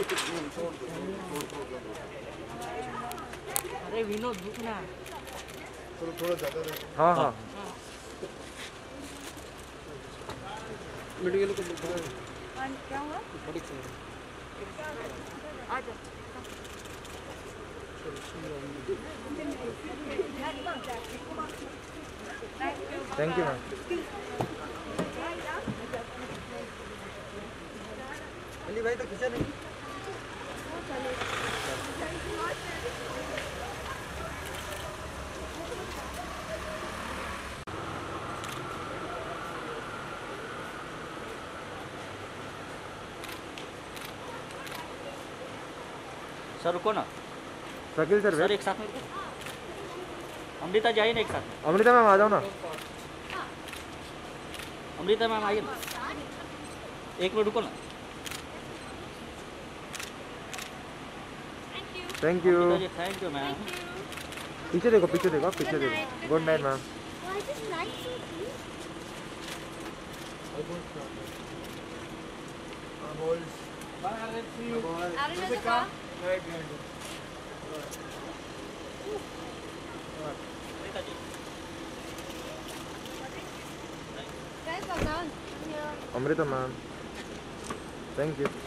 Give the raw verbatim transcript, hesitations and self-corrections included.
अरे विनोद रुकना थोड़ा थोड़ा ज़्यादा। हाँ हाँ मेडिकल को क्या हुआ? आजा थैंक यू मैम। अली भाई तो खींचा नहीं। सर रुको ना शकील सर सर एक साथ में रुको। अमृता जाइए ना एक साथ में। अमृता मैम आ जाओ ना। अमृता मैम आइए ना एक मिनट रुको ना। Thank you. Thank you ma'am. पीछे देखो पीछे देखो पीछे देखो। Good night ma'am. Amrita ma'am thank you.